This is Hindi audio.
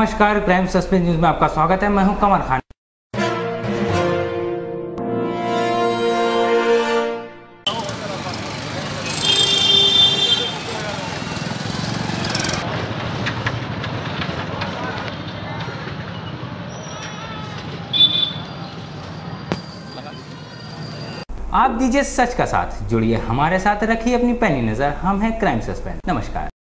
नमस्कार, क्राइम सस्पेंस न्यूज में आपका स्वागत है। मैं हूं कमर खान। आप दीजिए सच का साथ, जुड़िए हमारे साथ, रखिए अपनी पैनी नजर। हम हैं क्राइम सस्पेंस। नमस्कार।